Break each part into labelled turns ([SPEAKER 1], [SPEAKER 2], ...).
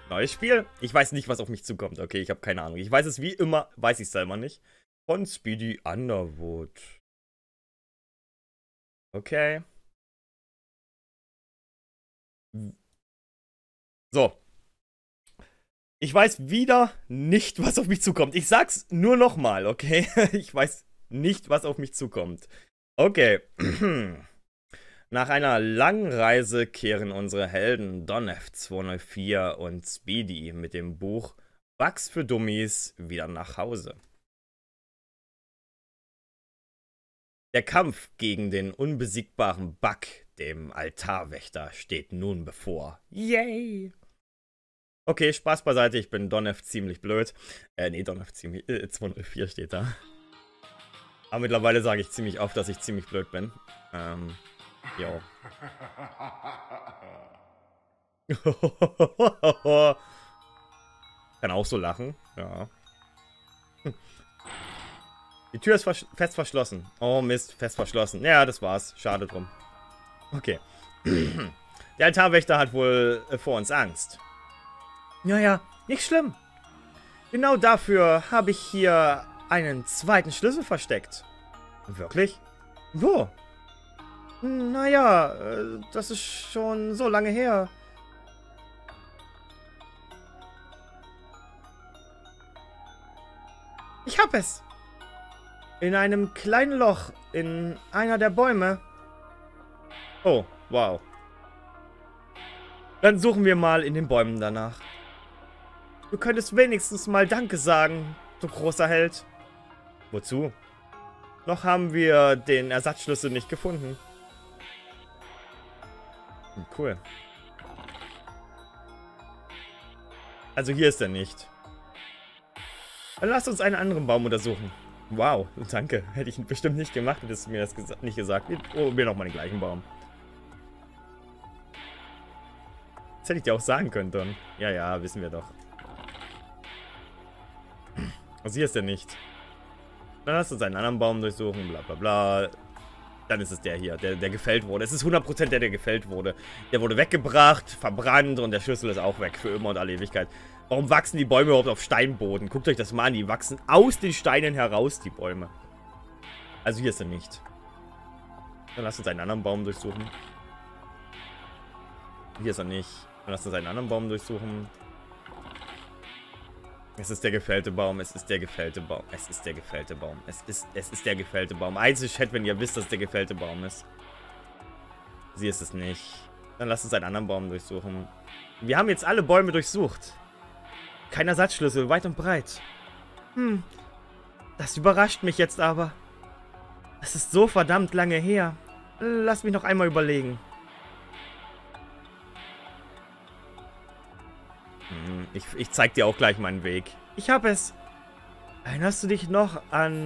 [SPEAKER 1] Neues Spiel. Ich weiß nicht, was auf mich zukommt. Okay, ich habe keine Ahnung. Ich weiß es wie immer, weiß ich selber nicht. Von Speedy Underwood. Okay. So. Ich weiß wieder nicht, was auf mich zukommt. Ich sag's nur nochmal, okay? Ich weiß nicht, was auf mich zukommt. Okay. Nach einer langen Reise kehren unsere Helden Donef 204 und Speedy mit dem Buch Bugs für Dummies wieder nach Hause. Der Kampf gegen den unbesiegbaren Bug, dem Altarwächter, steht nun bevor. Yay! Okay, Spaß beiseite, ich bin Donef ziemlich blöd. Nee, Donef 204 steht da. Aber mittlerweile sage ich ziemlich oft, dass ich ziemlich blöd bin. Jo. Kann auch so lachen, ja. Die Tür ist fest verschlossen. Oh Mist, fest verschlossen. Ja, das war's. Schade drum. Okay. Der Altarwächter hat wohl vor uns Angst. Ja, nicht schlimm. Genau dafür habe ich hier einen zweiten Schlüssel versteckt. Wirklich? Wo? Naja, das ist schon so lange her. Ich hab es. In einem kleinen Loch in einer der Bäume. Oh, wow. Dann suchen wir mal in den Bäumen danach. Du könntest wenigstens mal Danke sagen, du großer Held. Wozu? Noch haben wir den Ersatzschlüssel nicht gefunden. Cool. Also hier ist er nicht. Dann lasst uns einen anderen Baum untersuchen. Wow, danke. Hätte ich bestimmt nicht gemacht, hättest du mir das nicht gesagt. Oh, wir nochmal den gleichen Baum. Das hätte ich dir auch sagen können, Don. Ja, wissen wir doch. Also hier ist er nicht. Dann lass uns einen anderen Baum durchsuchen, bla bla bla. Dann ist es der hier, der gefällt wurde. Es ist 100% der gefällt wurde. Der wurde weggebracht, verbrannt und der Schlüssel ist auch weg für immer und alle Ewigkeit. Warum wachsen die Bäume überhaupt auf Steinboden? Guckt euch das mal an, die wachsen aus den Steinen heraus, die Bäume. Also hier ist er nicht. Dann lass uns einen anderen Baum durchsuchen. Hier ist er nicht. Dann lass uns einen anderen Baum durchsuchen. Es ist der gefällte Baum, es ist der gefällte Baum, es ist der gefällte Baum, es ist der gefällte Baum. Einzelchat, wenn ihr wisst, dass es der gefällte Baum ist. Sie ist es nicht. Dann lasst uns einen anderen Baum durchsuchen. Wir haben jetzt alle Bäume durchsucht. Kein Ersatzschlüssel, weit und breit. Das überrascht mich jetzt aber. Das ist so verdammt lange her. Lass mich noch einmal überlegen. Ich zeig dir auch gleich meinen Weg. Ich hab es. Erinnerst du dich noch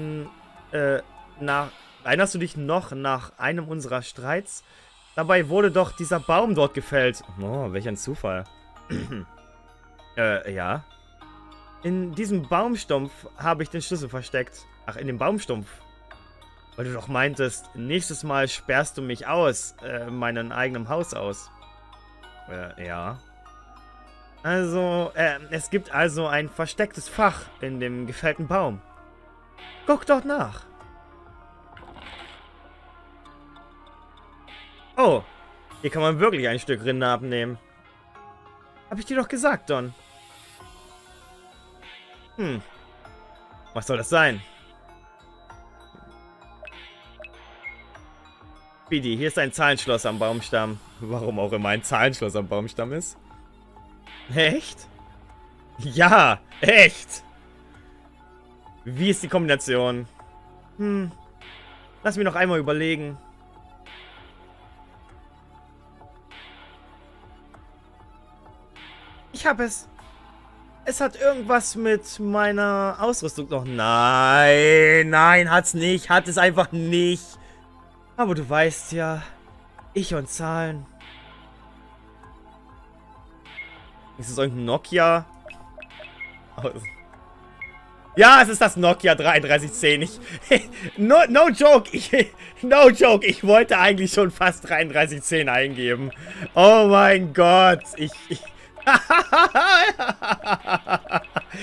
[SPEAKER 1] nach einem unserer Streits? Dabei wurde doch dieser Baum dort gefällt. Oh, welch ein Zufall. Ja. In diesem Baumstumpf habe ich den Schlüssel versteckt. Ach, in dem Baumstumpf. Weil du doch meintest, nächstes Mal sperrst du mich aus, meinem eigenen Haus aus. Ja. Also, es gibt also ein verstecktes Fach in dem gefällten Baum. Guck dort nach. Oh, hier kann man wirklich ein Stück Rinde abnehmen. Hab ich dir doch gesagt, Don. Was soll das sein? Speedy, hier ist ein Zahlenschloss am Baumstamm. Warum auch immer ein Zahlenschloss am Baumstamm ist. Echt? Ja, echt. Wie ist die Kombination? Lass mich noch einmal überlegen. Ich hab es. Es hat irgendwas mit meiner Ausrüstung noch. Nein, hat's nicht. Hat es einfach nicht. Aber du weißt ja, ich und Zahlen. Ist es irgendein Nokia? Ja, es ist das Nokia 3310. No joke. No joke. Ich wollte eigentlich schon fast 3310 eingeben. Oh mein Gott.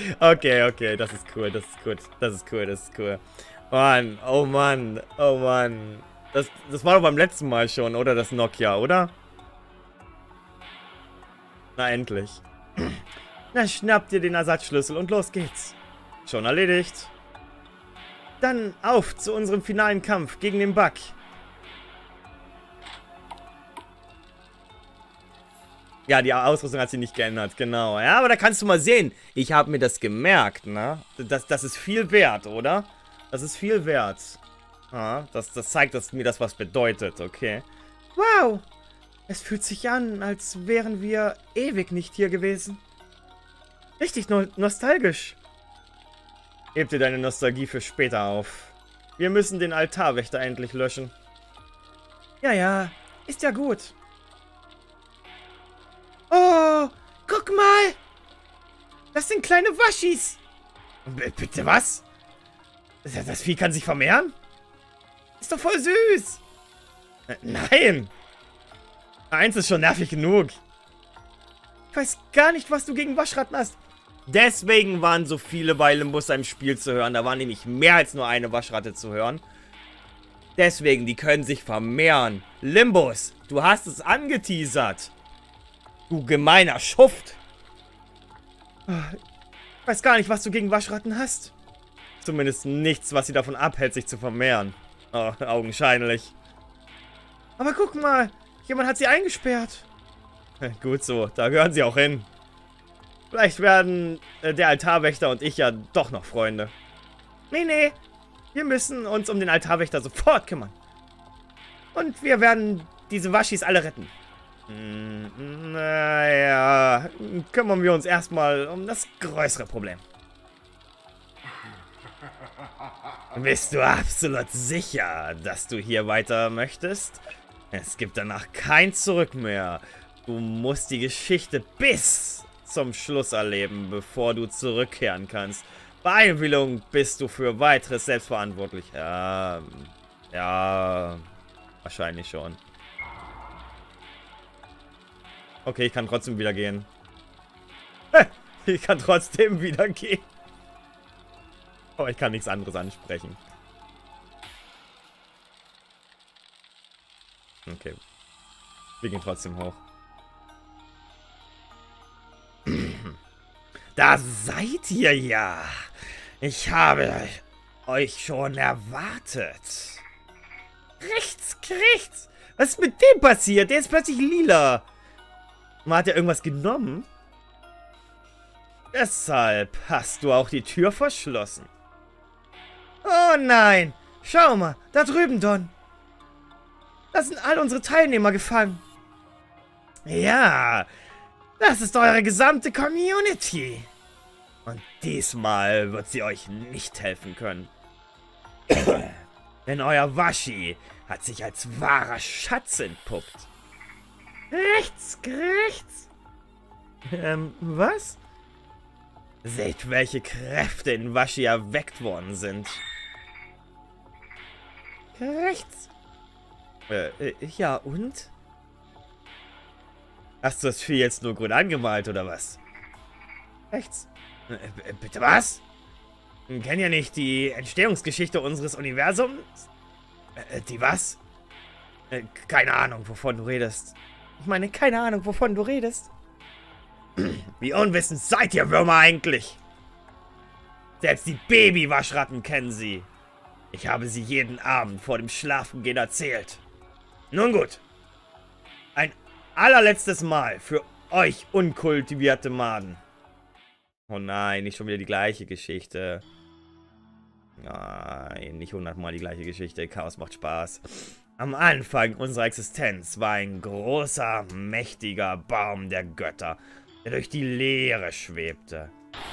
[SPEAKER 1] Okay, okay, das ist cool, das ist gut. Das ist cool, das ist cool. Mann, oh Mann, oh Mann. Das war doch beim letzten Mal schon, oder? Das Nokia, oder? Na, endlich. Na, schnapp dir den Ersatzschlüssel und los geht's. Schon erledigt. Dann auf zu unserem finalen Kampf gegen den Bug. Ja, die Ausrüstung hat sich nicht geändert, genau. Ja, aber da kannst du mal sehen. Ich habe mir das gemerkt, ne? Das ist viel wert, oder? Das ist viel wert. Ja, das zeigt, dass mir das was bedeutet, okay. Wow! Es fühlt sich an, als wären wir ewig nicht hier gewesen. Richtig nostalgisch. Heb dir deine Nostalgie für später auf. Wir müssen den Altarwächter endlich löschen. Ja, ja, ist ja gut. Oh, guck mal! Das sind kleine Waschis! Bitte was? Das Vieh kann sich vermehren? Ist doch voll süß! Nein! Eins ist schon nervig genug. Ich weiß gar nicht, was du gegen Waschratten hast. Deswegen waren so viele bei Limbus im Spiel zu hören. Da war nämlich mehr als nur eine Waschratte zu hören. Deswegen, die können sich vermehren. Limbus, du hast es angeteasert. Du gemeiner Schuft. Ich weiß gar nicht, was du gegen Waschratten hast. Zumindest nichts, was sie davon abhält, sich zu vermehren. Oh, augenscheinlich. Aber guck mal, jemand hat sie eingesperrt. Gut so, da gehören sie auch hin. Vielleicht werden der Altarwächter und ich ja doch noch Freunde. Nee, wir müssen uns um den Altarwächter sofort kümmern. Und wir werden diese Waschis alle retten. Naja, kümmern wir uns erstmal um das größere Problem. Bist du absolut sicher, dass du hier weiter möchtest? Es gibt danach kein Zurück mehr. Du musst die Geschichte bis zum Schluss erleben, bevor du zurückkehren kannst. Bei Einwilligung bist du für weiteres selbstverantwortlich. Ja, wahrscheinlich schon. Okay, ich kann trotzdem wieder gehen. Ich kann trotzdem wieder gehen. Aber ich kann nichts anderes ansprechen. Okay. Wir gehen trotzdem hoch. Da seid ihr ja. Ich habe euch schon erwartet. Rechts. Was ist mit dem passiert? Der ist plötzlich lila. Hat er irgendwas genommen? Deshalb hast du auch die Tür verschlossen. Oh nein! Schau mal, da drüben, Don. Da sind all unsere Teilnehmer gefangen. Ja, das ist eure gesamte Community. Und diesmal wird sie euch nicht helfen können. Denn euer Waschi hat sich als wahrer Schatz entpuppt. Rechts. Was? Seht, welche Kräfte in Waschi erweckt worden sind. Rechts. Ja, und? Hast du das Vieh jetzt nur gut angemalt, oder was? Rechts. Bitte was? Kennen ja nicht die Entstehungsgeschichte unseres Universums? Die was? Keine Ahnung, wovon du redest. Ich meine, keine Ahnung, wovon du redest. Wie unwissend seid ihr Würmer eigentlich? Selbst die Baby-Waschratten kennen sie. Ich habe sie jeden Abend vor dem Schlafengehen erzählt. Nun gut. Ein allerletztes Mal für euch unkultivierte Maden. Oh nein, nicht schon wieder die gleiche Geschichte. Nein, nicht 100-mal die gleiche Geschichte. Chaos macht Spaß. Am Anfang unserer Existenz war ein großer, mächtiger Baum der Götter, der durch die Leere schwebte.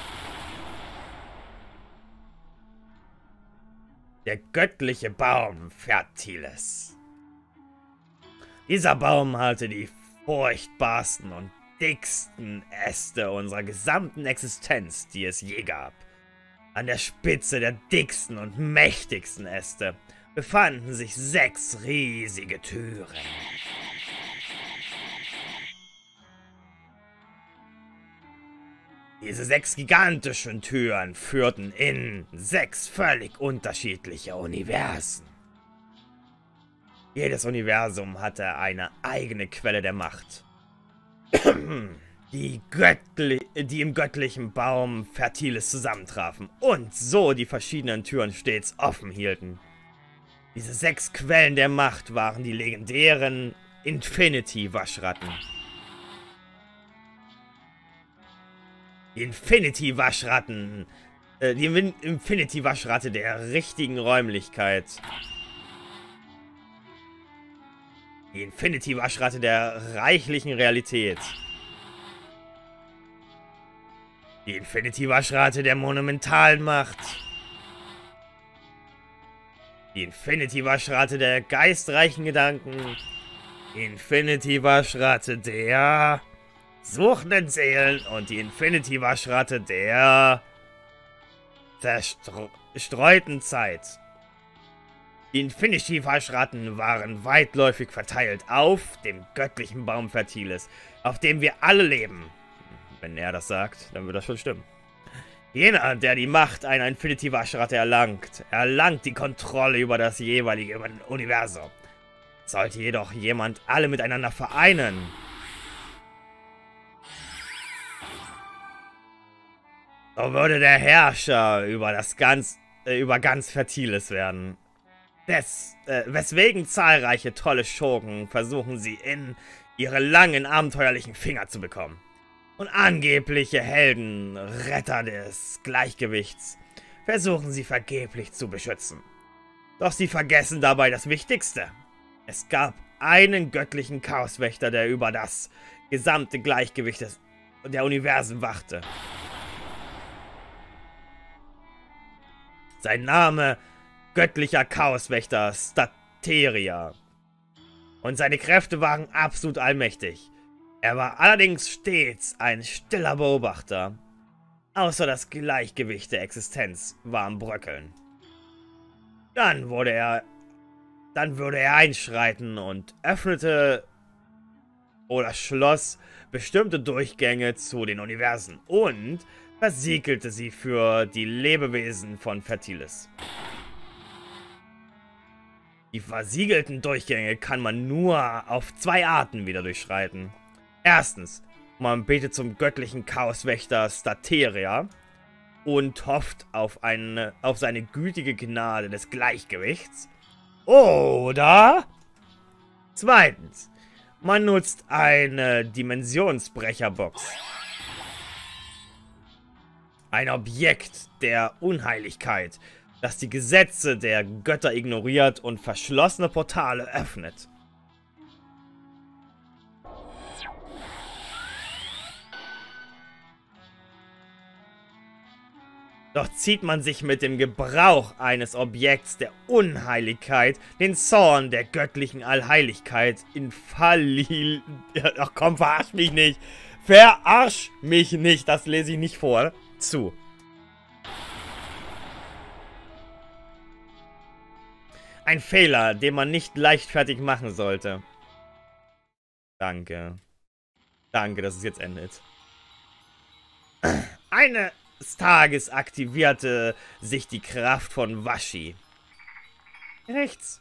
[SPEAKER 1] Der göttliche Baum Fertiles. Dieser Baum hatte die furchtbarsten und dicksten Äste unserer gesamten Existenz, die es je gab. An der Spitze der dicksten und mächtigsten Äste befanden sich 6 riesige Türen. Diese 6 gigantischen Türen führten in 6 völlig unterschiedliche Universen. Jedes Universum hatte eine eigene Quelle der Macht, die im göttlichen Baum Fertiles zusammentrafen und so die verschiedenen Türen stets offen hielten. Diese 6 Quellen der Macht waren die legendären Infinity-Waschratten. Die Infinity-Waschratten. Die Infinity-Waschratte der richtigen Räumlichkeit. Die Infinity-Waschratte der reichlichen Realität. Die Infinity-Waschratte der monumentalen Macht. Die Infinity-Waschratte der geistreichen Gedanken. Die Infinity-Waschratte der suchenden Seelen und die Infinity-Waschratte der zerstreuten Zeit. Die Infinity-Waschratten waren weitläufig verteilt auf dem göttlichen Baum Fertiles, auf dem wir alle leben. Wenn er das sagt, dann wird das schon stimmen. Jener, der die Macht einer Infinity-Waschratte erlangt die Kontrolle über das jeweilige Universum. Sollte jedoch jemand alle miteinander vereinen, so würde der Herrscher über ganz Fertiles werden. Weswegen zahlreiche tolle Schurken versuchen sie in ihre langen abenteuerlichen Finger zu bekommen. Und angebliche Helden, Retter des Gleichgewichts, versuchen sie vergeblich zu beschützen. Doch sie vergessen dabei das Wichtigste. Es gab einen göttlichen Chaoswächter, der über das gesamte Gleichgewicht der Universen wachte. Sein Name, göttlicher Chaoswächter Stateria. Und seine Kräfte waren absolut allmächtig. Er war allerdings stets ein stiller Beobachter. Außer das Gleichgewicht der Existenz war am Bröckeln. Dann würde er einschreiten und öffnete oder schloss bestimmte Durchgänge zu den Universen und versiegelte sie für die Lebewesen von Fertiles. Die versiegelten Durchgänge kann man nur auf 2 Arten wieder durchschreiten. Erstens, man betet zum göttlichen Chaoswächter Stateria und hofft auf seine gütige Gnade des Gleichgewichts. Oder zweitens, man nutzt eine Dimensionsbrecherbox. Ein Objekt der Unheiligkeit, das die Gesetze der Götter ignoriert und verschlossene Portale öffnet. Doch zieht man sich mit dem Gebrauch eines Objekts der Unheiligkeit den Zorn der göttlichen Allheiligkeit in Fallil... Ach komm, verarsch mich nicht! Verarsch mich nicht! Das lese ich nicht vor. Zu. Ein Fehler, den man nicht leichtfertig machen sollte. Danke. Danke, dass es jetzt endet. Eines Tages aktivierte sich die Kraft von Washi. Rechts.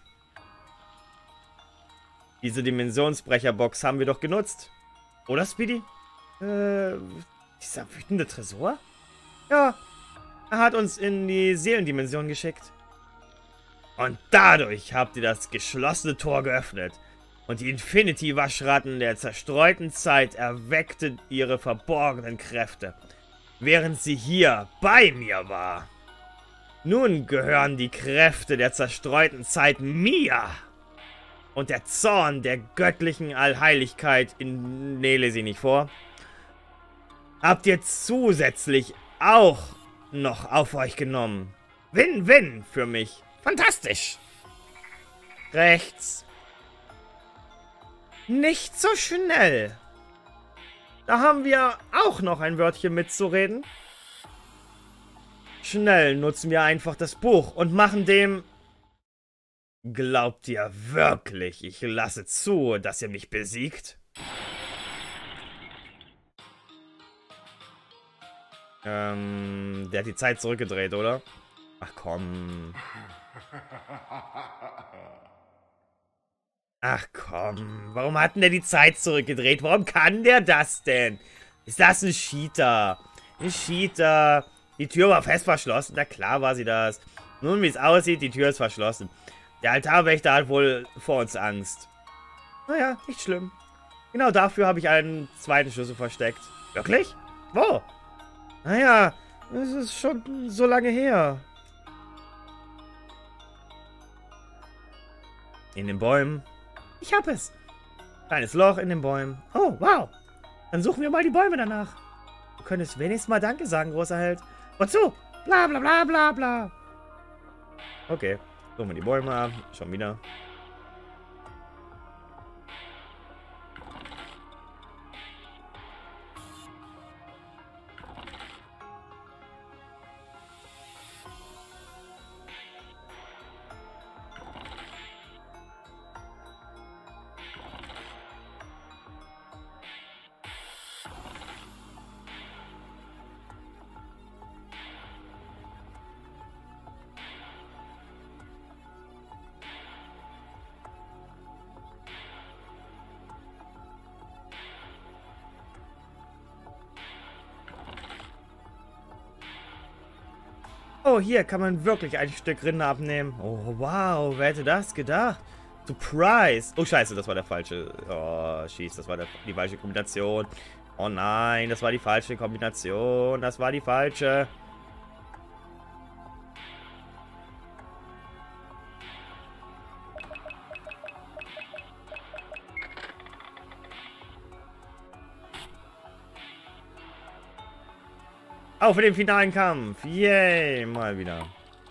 [SPEAKER 1] Diese Dimensionsbrecherbox haben wir doch genutzt. Oder, Speedy? Dieser wütende Tresor? Ja, er hat uns in die Seelendimension geschickt. Und dadurch habt ihr das geschlossene Tor geöffnet. Und die Infinity-Waschratten der zerstreuten Zeit erweckten ihre verborgenen Kräfte, während sie hier bei mir war. Nun gehören die Kräfte der zerstreuten Zeit mir. Und der Zorn der göttlichen Allheiligkeit nee, lese ich nicht vor. Habt ihr zusätzlich auch noch auf euch genommen. Win-win für mich. Fantastisch. Rechts. Nicht so schnell. Da haben wir auch noch ein Wörtchen mitzureden. Schnell nutzen wir einfach das Buch und machen dem... Glaubt ihr wirklich, ich lasse zu, dass ihr mich besiegt? Der hat die Zeit zurückgedreht, oder? Ach komm. Ach komm. Warum hat denn der die Zeit zurückgedreht? Warum kann der das denn? Ist das ein Cheater? Ein Cheater. Die Tür war fest verschlossen. Na klar war sie das. Nun, wie es aussieht, die Tür ist verschlossen. Der Altarwächter hat wohl vor uns Angst. Naja, nicht schlimm. Genau dafür habe ich einen zweiten Schlüssel versteckt. Wirklich? Wo? Naja, es ist schon so lange her. In den Bäumen. Ich hab es. Kleines Loch in den Bäumen. Oh, wow. Dann suchen wir mal die Bäume danach. Du könntest wenigstens mal Danke sagen, großer Held. Wozu? Bla bla bla bla bla. Okay. Suchen wir die Bäume ab. Schon wieder. Oh, hier kann man wirklich ein Stück Rinde abnehmen. Oh, wow, wer hätte das gedacht? Surprise. Oh, scheiße, das war der falsche. Oh, schieß, das war die falsche Kombination. Oh nein, das war die falsche Kombination. Das war die falsche. Auf für den finalen Kampf. Yay, mal wieder.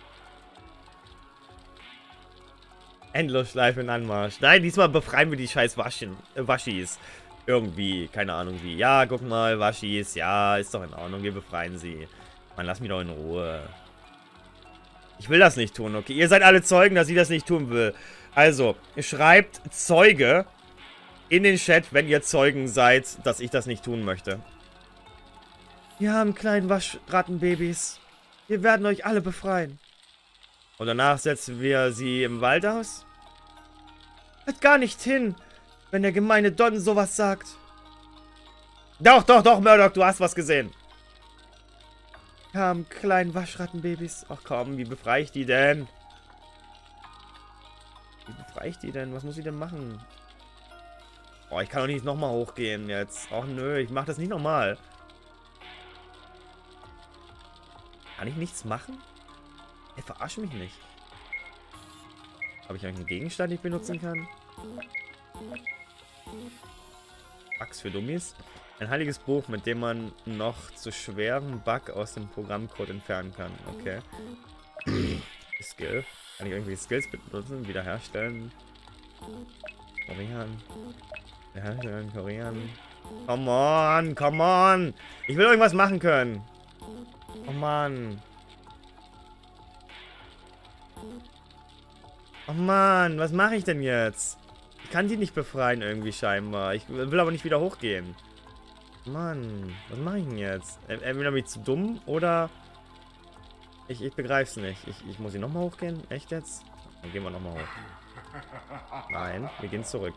[SPEAKER 1] Endlosschleife in Anmarsch. Nein, diesmal befreien wir die scheiß Waschis. Irgendwie, keine Ahnung wie. Ja, guck mal, Waschis. Ja, ist doch in Ordnung, wir befreien sie. Mann, lass mich doch in Ruhe. Ich will das nicht tun, okay? Ihr seid alle Zeugen, dass sie das nicht tun will. Also, schreibt Zeuge in den Chat, wenn ihr Zeugen seid, dass ich das nicht tun möchte. Wir haben kleinen Waschrattenbabys. Wir werden euch alle befreien. Und danach setzen wir sie im Wald aus? Hört gar nicht hin, wenn der gemeine Don sowas sagt. Doch, doch, doch, Murdoch, du hast was gesehen. Wir haben kleinen Waschrattenbabys. Ach komm, wie befreie ich die denn? Wie befreie ich die denn? Was muss ich denn machen? Oh, ich kann doch nicht nochmal hochgehen jetzt. Ach nö, ich mach das nicht nochmal. Kann ich nichts machen? Ey, verarsche mich nicht. Habe ich einen Gegenstand, den ich benutzen kann? Bugs für Dummies. Ein heiliges Buch, mit dem man noch zu schweren Bug aus dem Programmcode entfernen kann. Okay. Skill. Kann ich irgendwie Skills benutzen? Wiederherstellen. Korean. Wiederherstellen, Korean. Come on, come on. Ich will irgendwas machen können. Oh Mann. Oh Mann, was mache ich denn jetzt? Ich kann die nicht befreien irgendwie scheinbar. Ich will aber nicht wieder hochgehen. Mann, was mache ich denn jetzt? Entweder bin ich zu dumm oder... Ich begreife es nicht. Ich muss hier nochmal hochgehen? Echt jetzt? Dann gehen wir nochmal hoch. Nein, wir gehen zurück.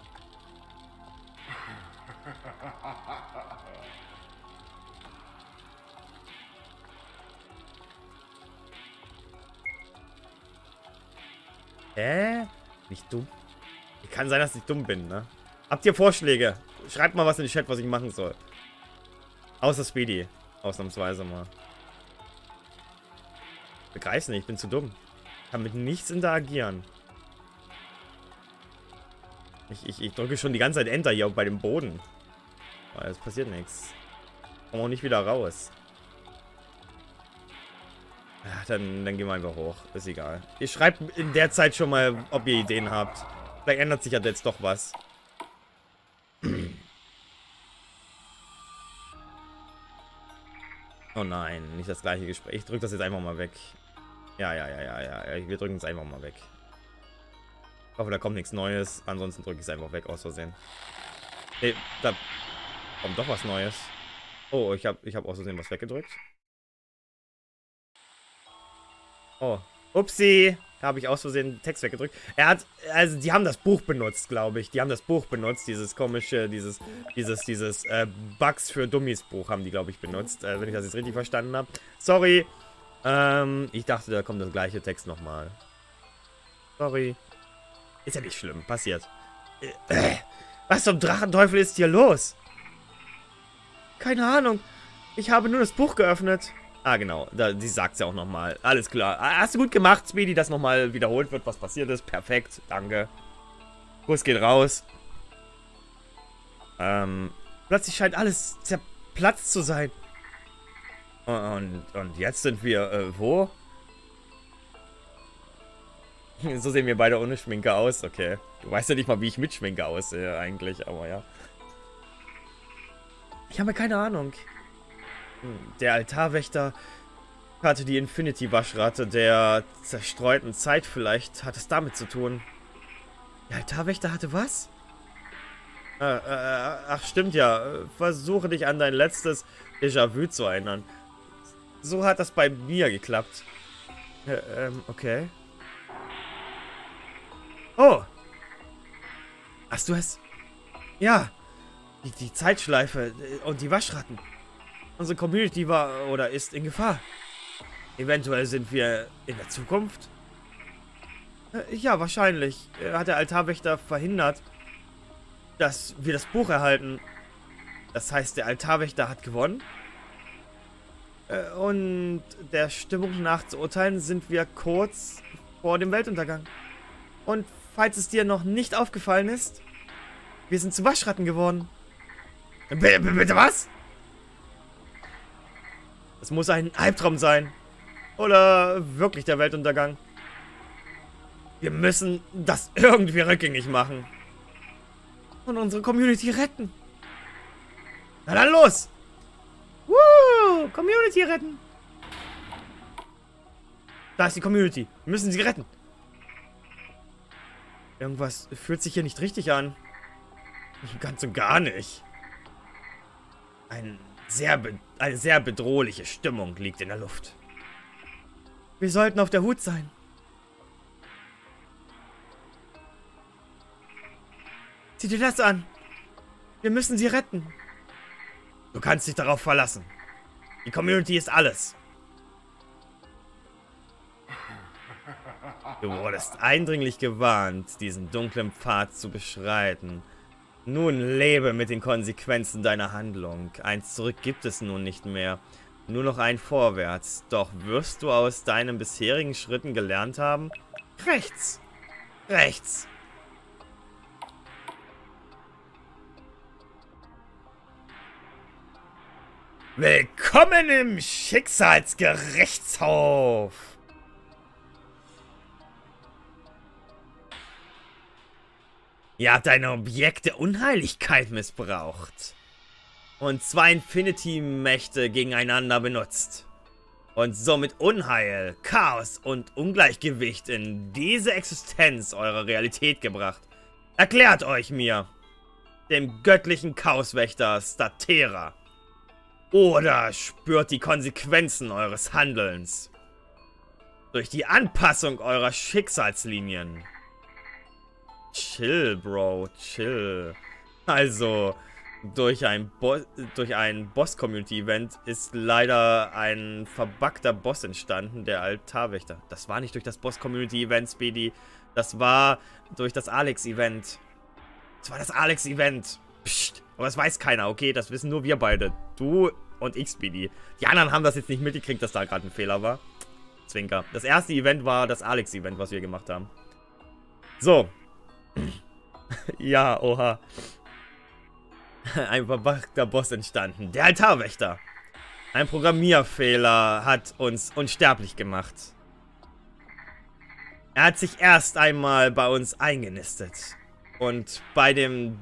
[SPEAKER 1] Nicht dumm? Kann sein, dass ich dumm bin, ne? Habt ihr Vorschläge? Schreibt mal was in den Chat, was ich machen soll. Außer Speedy. Ausnahmsweise mal. Begreif's nicht, ich bin zu dumm. Ich kann mit nichts interagieren. Ich drücke schon die ganze Zeit Enter hier bei dem Boden. Aber es passiert nichts. Komm auch nicht wieder raus. Ja, dann gehen wir einfach hoch. Ist egal. Ihr schreibt in der Zeit schon mal, ob ihr Ideen habt. Vielleicht ändert sich ja jetzt doch was. Oh nein, nicht das gleiche Gespräch. Ich drücke das jetzt einfach mal weg. Ja. Wir drücken es einfach mal weg. Ich hoffe, da kommt nichts Neues. Ansonsten drücke ich es einfach weg, aus Versehen. Hey, da kommt doch was Neues. Oh, ich hab aus Versehen was weggedrückt. Oh. Upsi. Da habe ich aus Versehen den Text weggedrückt. Also die haben das Buch benutzt, glaube ich. Die haben das Buch benutzt, dieses komische, dieses Bugs für Dummies Buch haben die, glaube ich, benutzt. Wenn ich das jetzt richtig verstanden habe. Sorry. Ich dachte, da kommt das gleiche Text nochmal. Sorry. Ist ja nicht schlimm, passiert. Was zum Drachenteufel ist hier los? Keine Ahnung. Ich habe nur das Buch geöffnet. Ah, genau. Die sagt es ja auch nochmal. Alles klar. Hast du gut gemacht, Speedy, dass nochmal wiederholt wird, was passiert ist. Perfekt. Danke. Kuss geht raus. Plötzlich scheint alles zerplatzt zu sein. Und jetzt sind wir, wo? So sehen wir beide ohne Schminke aus. Okay. Du weißt ja nicht mal, wie ich mit Schminke aussehe eigentlich, aber ja. Ich habe keine Ahnung. Der Altarwächter hatte die Infinity-Waschratte der zerstreuten Zeit. Vielleicht hat es damit zu tun. Der Altarwächter hatte was? Ach, stimmt ja. Versuche dich an dein letztes Déjà-vu zu erinnern. So hat das bei mir geklappt. Okay. Oh! Hast du es? Ja. Die Zeitschleife und die Waschratten. Unsere Community war oder ist in Gefahr. Eventuell sind wir in der Zukunft? Ja, wahrscheinlich. Hat der Altarwächter verhindert, dass wir das Buch erhalten. Das heißt, der Altarwächter hat gewonnen? Und der Stimmung nach zu urteilen, sind wir kurz vor dem Weltuntergang. Und falls es dir noch nicht aufgefallen ist, wir sind zu Waschratten geworden. Bitte was? Es muss ein Albtraum sein. Oder wirklich der Weltuntergang. Wir müssen das irgendwie rückgängig machen. Und unsere Community retten. Na dann los! Woo! Community retten! Da ist die Community. Wir müssen sie retten. Irgendwas fühlt sich hier nicht richtig an. Ganz und gar nicht. Eine sehr bedrohliche Stimmung liegt in der Luft. Wir sollten auf der Hut sein. Sieh dir das an. Wir müssen sie retten. Du kannst dich darauf verlassen. Die Community ist alles. Du wurdest eindringlich gewarnt, diesen dunklen Pfad zu beschreiten. Nun lebe mit den Konsequenzen deiner Handlung. Ein Zurück gibt es nun nicht mehr. Nur noch ein Vorwärts. Doch wirst du aus deinen bisherigen Schritten gelernt haben? Rechts! Rechts! Willkommen im Schicksalsgerichtshof! Ihr habt ein Objekt der Unheiligkeit missbraucht. Und zwei Infinity-Mächte gegeneinander benutzt. Und somit Unheil, Chaos und Ungleichgewicht in diese Existenz eurer Realität gebracht. Erklärt euch mir, dem göttlichen Chaoswächter Statera. Oder spürt die Konsequenzen eures Handelns. Durch die Anpassung eurer Schicksalslinien. Chill, Bro, chill. Also, durch ein Boss-Community-Event ist leider ein verbuggter Boss entstanden, der Altarwächter. Das war nicht durch das Boss-Community-Event, Speedy. Das war durch das Alex-Event. Das war das Alex-Event. Psst. Aber das weiß keiner, okay? Das wissen nur wir beide. Du und ich, Speedy. Die anderen haben das jetzt nicht mitgekriegt, dass da gerade ein Fehler war. Zwinker. Das erste Event war das Alex-Event, was wir gemacht haben. So. Ja, oha. Ein verbuggter Boss entstanden. Der Altarwächter. Ein Programmierfehler hat uns unsterblich gemacht. Er hat sich erst einmal bei uns eingenistet. Und bei dem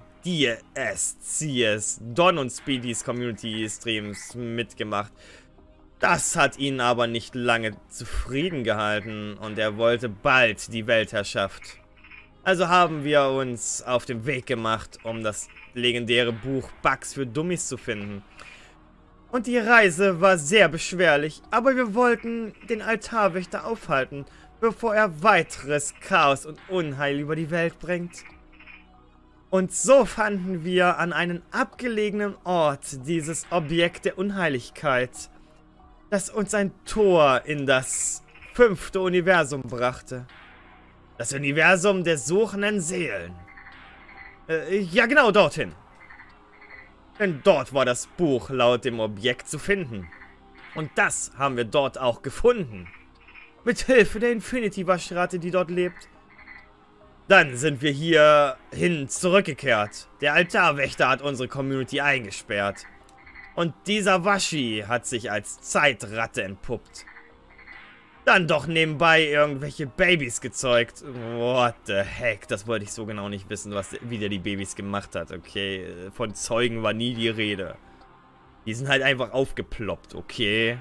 [SPEAKER 1] DS Don und Speedys Community Streams mitgemacht. Das hat ihn aber nicht lange zufrieden gehalten und er wollte bald die Weltherrschaft. Also haben wir uns auf den Weg gemacht, um das legendäre Buch Bugs für Dummies zu finden. Und die Reise war sehr beschwerlich, aber wir wollten den Altarwächter aufhalten, bevor er weiteres Chaos und Unheil über die Welt bringt. Und so fanden wir an einem abgelegenen Ort dieses Objekt der Unheiligkeit, das uns ein Tor in das 5. Universum brachte. Das Universum der suchenden Seelen. Ja genau, dorthin. Denn dort war das Buch laut dem Objekt zu finden. Und das haben wir dort auch gefunden. Mit Hilfe der Infinity-Waschratte, die dort lebt. Dann sind wir hierhin zurückgekehrt. Der Altarwächter hat unsere Community eingesperrt. Und dieser Waschi hat sich als Zeitratte entpuppt. Dann doch nebenbei irgendwelche Babys gezeugt. What the heck, das wollte ich so genau nicht wissen, wie der die Babys gemacht hat, okay? Von Zeugen war nie die Rede. Die sind halt einfach aufgeploppt, okay?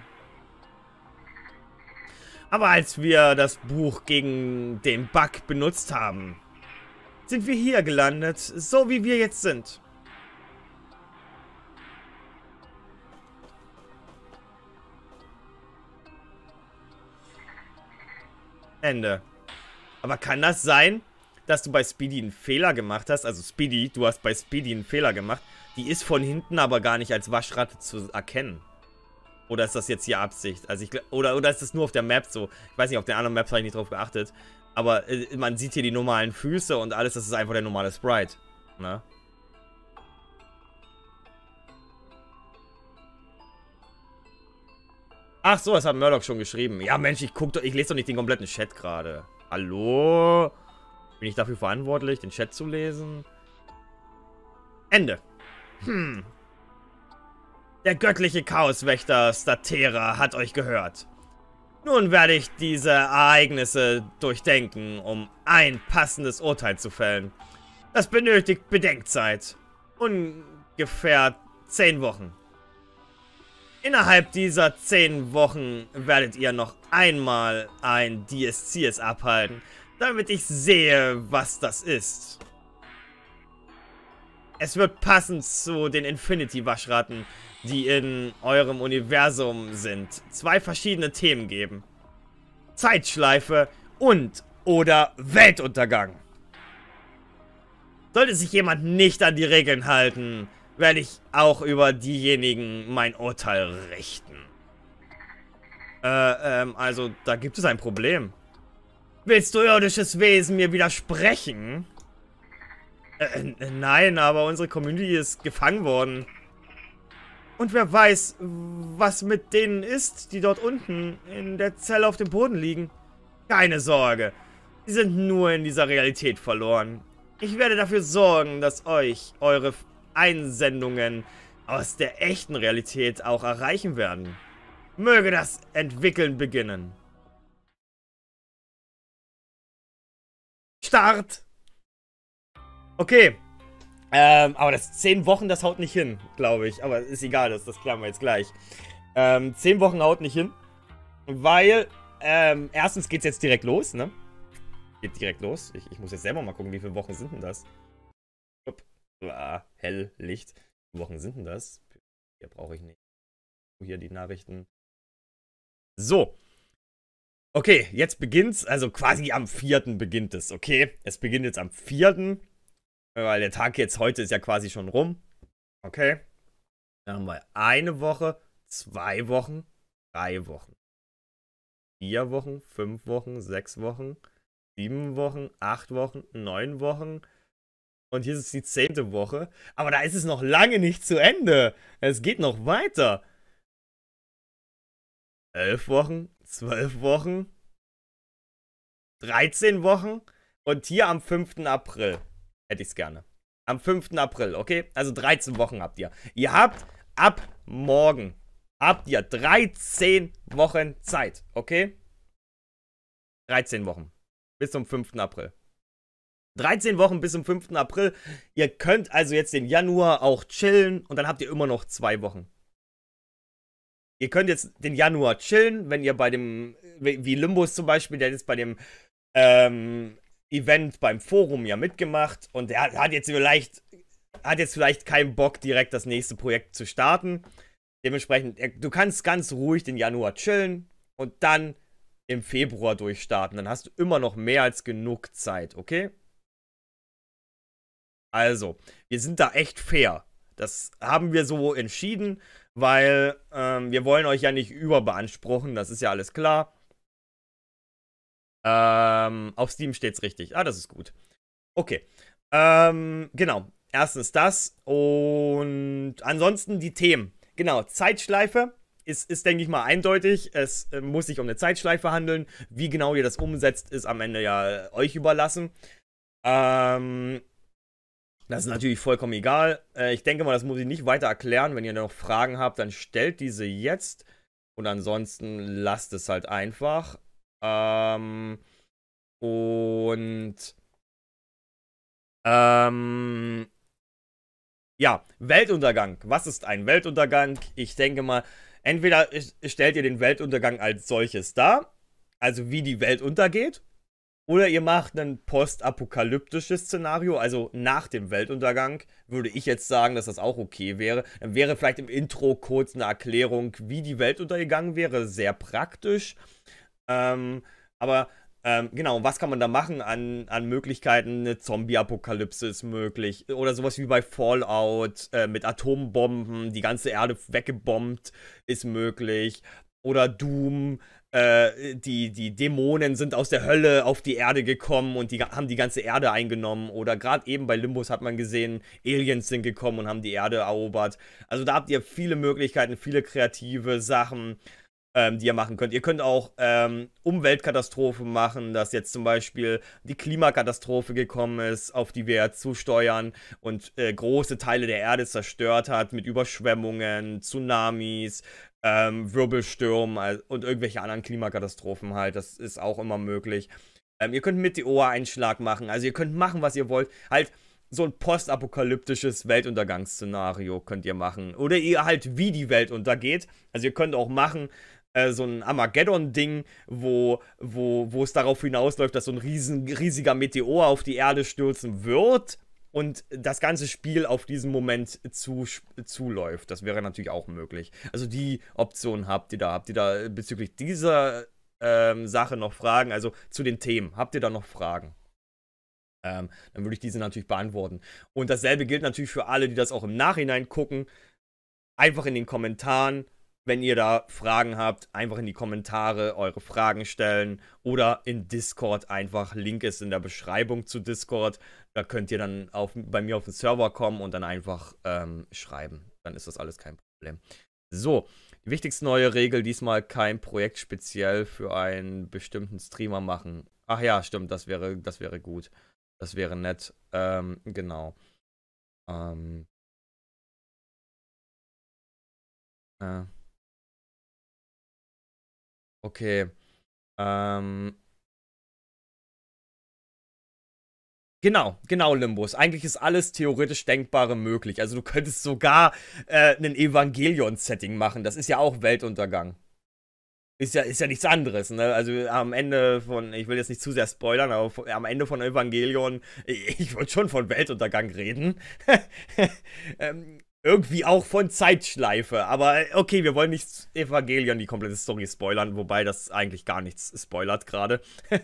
[SPEAKER 1] Aber als wir das Buch gegen den Bug benutzt haben, sind wir hier gelandet, so wie wir jetzt sind. Ende. Aber kann das sein, dass du bei Speedy einen Fehler gemacht hast? Also Speedy, du hast bei Speedy einen Fehler gemacht. Die ist von hinten aber gar nicht als Waschratte zu erkennen. Oder ist das jetzt hier Absicht? Also oder ist das nur auf der Map so? Ich weiß nicht, auf den anderen Maps habe ich nicht drauf geachtet. Aber man sieht hier die normalen Füße und alles, das ist einfach der normale Sprite. Ne? Ach so, das hat Murdoch schon geschrieben. Ja, Mensch, ich lese doch nicht den kompletten Chat gerade. Hallo? Bin ich dafür verantwortlich, den Chat zu lesen? Ende. Der göttliche Chaoswächter Statera hat euch gehört. Nun werde ich diese Ereignisse durchdenken, um ein passendes Urteil zu fällen. Das benötigt Bedenkzeit. Ungefähr 10 Wochen. Innerhalb dieser 10 Wochen werdet ihr noch einmal ein DSCS abhalten, damit ich sehe, was das ist. Es wird passend zu den Infinity-Waschratten, die in eurem Universum sind, 2 verschiedene Themen geben. Zeitschleife und oder Weltuntergang. Sollte sich jemand nicht an die Regeln halten, werde ich auch über diejenigen mein Urteil richten. Also, da gibt es ein Problem. Willst du, irdisches Wesen, mir widersprechen? Nein, aber unsere Community ist gefangen worden. Und wer weiß, was mit denen ist, die dort unten in der Zelle auf dem Boden liegen. Keine Sorge. Sie sind nur in dieser Realität verloren. Ich werde dafür sorgen, dass euch eure Einsendungen aus der echten Realität auch erreichen werden. Möge das Entwickeln beginnen. Start! Okay. Aber das 10 Wochen, das haut nicht hin, glaube ich. Aber ist egal, das klären wir jetzt gleich. 10 Wochen haut nicht hin. Weil, erstens geht's jetzt direkt los, ne? Geht direkt los. Ich muss jetzt selber mal gucken, wie viele Wochen sind denn das? Hell, Licht. Wie viele Wochen sind denn das? Hier brauche ich nicht. Hier die Nachrichten. So. Okay, jetzt beginnt's. Also quasi am 4. beginnt es, okay? Es beginnt jetzt am 4. Weil der Tag jetzt heute ist ja quasi schon rum. Okay. Dann haben wir 1 Woche, 2 Wochen, 3 Wochen, 4 Wochen, 5 Wochen, 6 Wochen, 7 Wochen, 8 Wochen, 9 Wochen. Und hier ist die 10. Woche. Aber da ist es noch lange nicht zu Ende. Es geht noch weiter. 11 Wochen, 12 Wochen, 13 Wochen. Und hier am 5. April. Hätte ich es gerne. Am 5. April, okay? Also 13 Wochen habt ihr. Ihr habt ab morgen, habt ihr 13 Wochen Zeit, okay? 13 Wochen. Bis zum 5. April. 13 Wochen bis zum 5. April. Ihr könnt also jetzt den Januar auch chillen und dann habt ihr immer noch 2 Wochen. Ihr könnt jetzt den Januar chillen, wenn ihr bei dem, wie Limbus zum Beispiel, der ist bei dem, Event beim Forum ja mitgemacht und der hat jetzt vielleicht keinen Bock, direkt das nächste Projekt zu starten. Dementsprechend, du kannst ganz ruhig den Januar chillen und dann im Februar durchstarten. Dann hast du immer noch mehr als genug Zeit, okay? Also, wir sind da echt fair. Das haben wir so entschieden, weil wir wollen euch ja nicht überbeanspruchen, das ist ja alles klar. Auf Steam steht's richtig. Ah, das ist gut. Okay. Genau. Erstens das und ansonsten die Themen. Genau, Zeitschleife ist denke ich mal, eindeutig. Es muss sich um eine Zeitschleife handeln. Wie genau ihr das umsetzt, ist am Ende ja euch überlassen. Das ist natürlich vollkommen egal. Ich denke mal, das muss ich nicht weiter erklären. Wenn ihr noch Fragen habt, dann stellt diese jetzt. Und ansonsten lasst es halt einfach. Und ja, Weltuntergang. Was ist ein Weltuntergang? Ich denke mal, entweder stellt ihr den Weltuntergang als solches dar, also wie die Welt untergeht, oder ihr macht ein postapokalyptisches Szenario, also nach dem Weltuntergang, würde ich jetzt sagen, dass das auch okay wäre. Dann wäre vielleicht im Intro kurz eine Erklärung, wie die Welt untergegangen wäre, sehr praktisch. Aber genau, was kann man da machen an Möglichkeiten? Eine Zombie-Apokalypse ist möglich. Oder sowas wie bei Fallout mit Atombomben, die ganze Erde weggebombt ist möglich. Oder Doom, die Dämonen sind aus der Hölle auf die Erde gekommen und die haben die ganze Erde eingenommen. Oder gerade eben bei Limbus hat man gesehen, Aliens sind gekommen und haben die Erde erobert. Also da habt ihr viele Möglichkeiten, viele kreative Sachen, die ihr machen könnt. Ihr könnt auch Umweltkatastrophen machen, dass jetzt zum Beispiel die Klimakatastrophe gekommen ist, auf die wir ja zusteuern und große Teile der Erde zerstört hat mit Überschwemmungen, Tsunamis, Wirbelstürmen und irgendwelche anderen Klimakatastrophen halt. Das ist auch immer möglich. Ihr könnt einen Meteoreinschlag machen. Also ihr könnt machen, was ihr wollt. Halt so ein postapokalyptisches Weltuntergangsszenario könnt ihr machen. Oder ihr halt, wie die Welt untergeht. Also ihr könnt auch machen, so ein Armageddon-Ding, wo es darauf hinausläuft, dass so ein riesiger Meteor auf die Erde stürzen wird und das ganze Spiel auf diesen Moment zuläuft. Das wäre natürlich auch möglich. Also die Option habt ihr da. Habt ihr da bezüglich dieser Sache noch Fragen? Also zu den Themen. Habt ihr da noch Fragen? Dann würde ich diese natürlich beantworten. Und dasselbe gilt natürlich für alle, die das auch im Nachhinein gucken. Einfach in den Kommentaren, wenn ihr da Fragen habt, einfach in die Kommentare eure Fragen stellen oder in Discord einfach. Link ist in der Beschreibung zu Discord. Da könnt ihr dann bei mir auf den Server kommen und dann einfach schreiben. Dann ist das alles kein Problem. So, die wichtigste neue Regel, diesmal kein Projekt speziell für einen bestimmten Streamer machen. Ach ja, stimmt, das wäre gut. Das wäre nett. Genau. Okay. Genau, Limbus. Eigentlich ist alles theoretisch Denkbare möglich. Also du könntest sogar ein Evangelion-Setting machen. Das ist ja auch Weltuntergang. Ist ja nichts anderes, ne? Also am Ende von, ich will jetzt nicht zu sehr spoilern, aber am Ende von Evangelion, ich würde schon von Weltuntergang reden. Irgendwie auch von Zeitschleife, aber okay, wir wollen nicht Evangelion die komplette Story spoilern, wobei das eigentlich gar nichts spoilert gerade.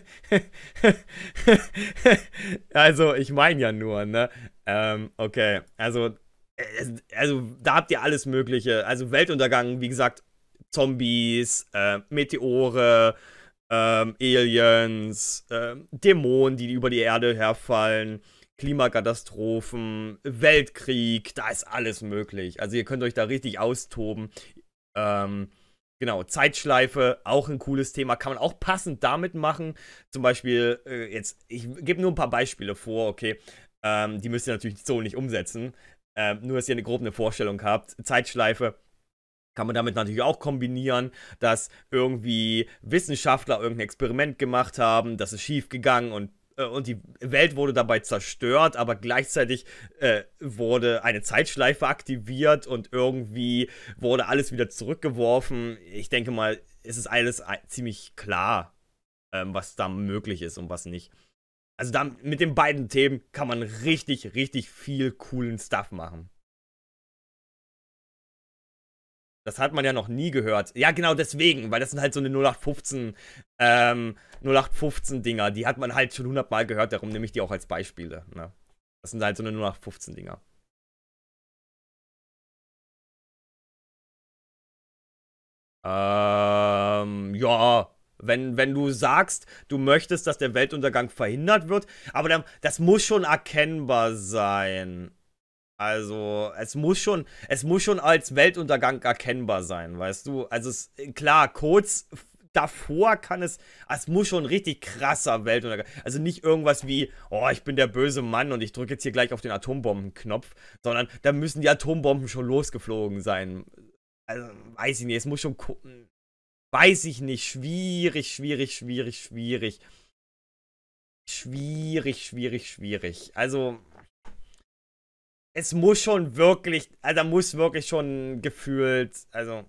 [SPEAKER 1] Also, ich meine ja nur, ne? Okay, also da habt ihr alles Mögliche. Also Weltuntergang, wie gesagt, Zombies, Meteore, Aliens, Dämonen, die über die Erde herfallen, Klimakatastrophen, Weltkrieg, da ist alles möglich. Also ihr könnt euch da richtig austoben. Genau, Zeitschleife, auch ein cooles Thema, kann man auch passend damit machen. Zum Beispiel, ich gebe nur ein paar Beispiele vor, okay. Die müsst ihr natürlich so nicht umsetzen. Nur, dass ihr eine grobe Vorstellung habt. Zeitschleife kann man damit natürlich auch kombinieren, dass irgendwie Wissenschaftler irgendein Experiment gemacht haben, das ist schief gegangen und die Welt wurde dabei zerstört, aber gleichzeitig wurde eine Zeitschleife aktiviert und irgendwie wurde alles wieder zurückgeworfen. Ich denke mal, es ist alles ziemlich klar, was da möglich ist und was nicht. Also da, mit den beiden Themen kann man richtig, 'n viel coolen Stuff machen. Das hat man ja noch nie gehört. Ja, genau deswegen, weil das sind halt so eine 0815 Dinger. Die hat man halt schon 100 Mal gehört, darum nehme ich die auch als Beispiele. Ne? Das sind halt so eine 0815 Dinger. Ja, wenn du sagst, du möchtest, dass der Weltuntergang verhindert wird, aber das muss schon erkennbar sein. Also, es muss schon als Weltuntergang erkennbar sein, weißt du? Also, klar, kurz davor es muss schon richtig krasser Weltuntergang. Also nicht irgendwas wie, oh, ich bin der böse Mann und ich drücke jetzt hier gleich auf den Atombombenknopf, sondern da müssen die Atombomben schon losgeflogen sein. Also, weiß ich nicht, es muss schon gucken. Weiß ich nicht. Schwierig, schwierig, schwierig, schwierig. Schwierig, schwierig, schwierig. Also, es muss schon wirklich, also da muss wirklich schon gefühlt, also,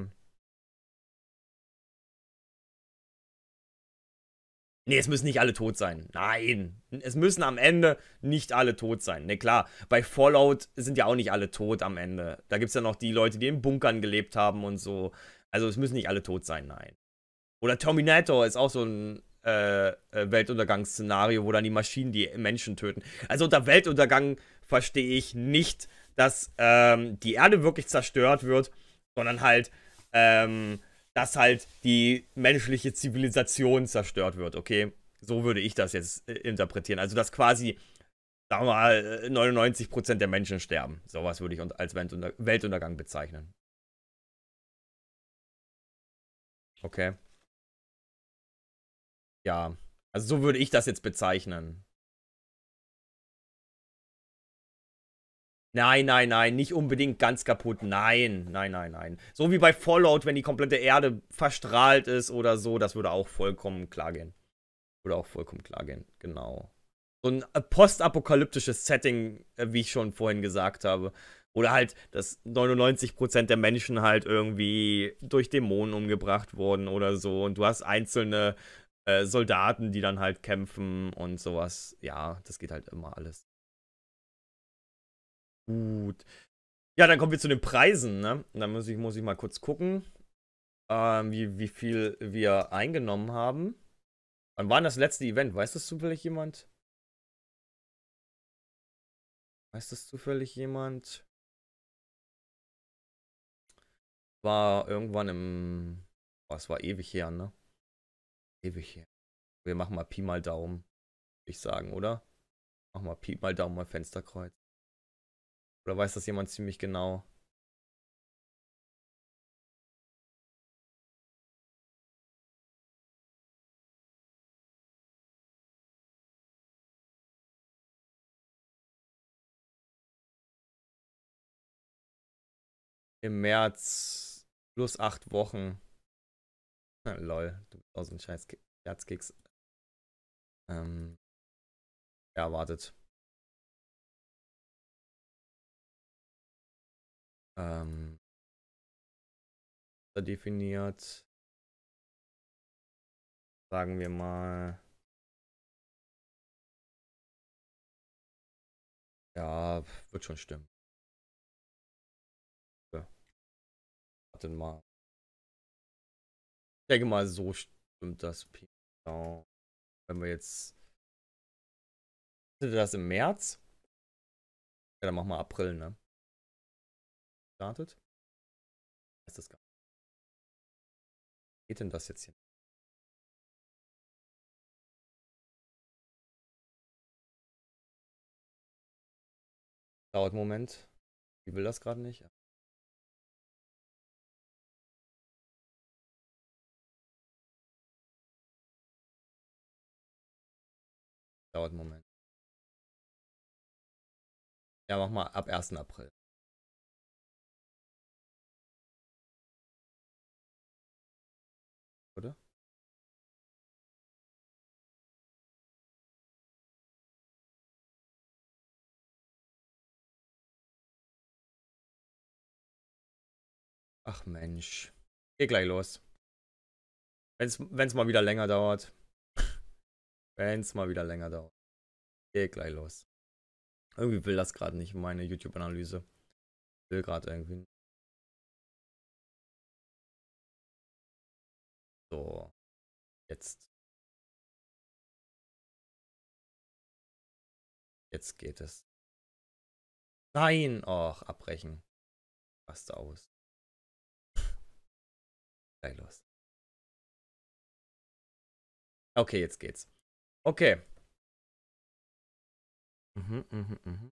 [SPEAKER 1] Nee, es müssen nicht alle tot sein. Nein. Es müssen am Ende nicht alle tot sein. Ne, klar. Bei Fallout sind ja auch nicht alle tot am Ende. Da gibt es ja noch die Leute, die in Bunkern gelebt haben und so. Also, es müssen nicht alle tot sein, nein. Oder Terminator ist auch so ein Weltuntergangsszenario, wo dann die Maschinen die Menschen töten. Also unter Weltuntergang verstehe ich nicht, dass die Erde wirklich zerstört wird, sondern halt, dass halt die menschliche Zivilisation zerstört wird, okay? So würde ich das jetzt interpretieren. Also dass quasi, sagen wir mal, 99% der Menschen sterben. Sowas würde ich als Weltuntergang bezeichnen. Okay. Ja, also so würde ich das jetzt bezeichnen. Nein, nein, nein, nicht unbedingt ganz kaputt. Nein, nein, nein, nein. So wie bei Fallout, wenn die komplette Erde verstrahlt ist oder so, das würde auch vollkommen klar gehen. Würde auch vollkommen klar gehen, genau. So ein postapokalyptisches Setting, wie ich schon vorhin gesagt habe. Oder halt, dass 99% der Menschen halt irgendwie durch Dämonen umgebracht wurden oder so. Und du hast einzelne Soldaten, die dann halt kämpfen und sowas. Ja, das geht halt immer alles. Gut. Ja, dann kommen wir zu den Preisen, ne? Und dann muss ich mal kurz gucken, wie viel wir eingenommen haben. Wann war denn das letzte Event? Weiß das zufällig jemand? Weiß das zufällig jemand? War irgendwann im. Boah, es war ewig her, ne? Ewig her. Wir machen mal Pi mal Daumen, würde ich sagen, oder? Machen wir Pi mal Daumen mal Fensterkreuz. Oder weiß das jemand ziemlich genau? Im März plus 8 Wochen. Lol, du bist auch so ein scheiß Herzkeks. Ähm, ja, wartet. Ähm, definiert, sagen wir mal, ja, wird schon stimmen. Ja, warte mal. Ich denke mal, so stimmt das. Genau. Wenn wir jetzt. Ist das im März? Ja, dann machen wir April, ne? Startet? Ist das gar nicht. Wie geht denn das jetzt hier? Dauert einen Moment. Ich will das gerade nicht. Dauert einen Moment. Ja, mach mal ab 1. April, oder? Ach Mensch. Geht gleich los. Wenn's mal wieder länger dauert. Wenn's mal wieder länger dauert. Geht gleich los. Irgendwie will das gerade nicht, meine YouTube-Analyse. Will gerade irgendwie. So, jetzt. Jetzt geht es. Nein! Och, abbrechen. Passt aus. Gleich los. Okay, jetzt geht's. Okay. Mhm.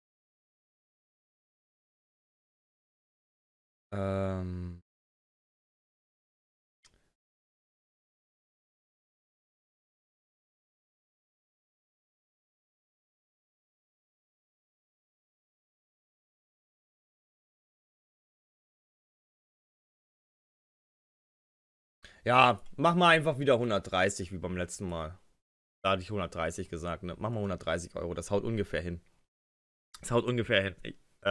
[SPEAKER 1] Ja, mach mal einfach wieder 130 wie beim letzten Mal. Da hatte ich 130 gesagt, ne? Mach mal 130 Euro, das haut ungefähr hin. Das haut ungefähr hin.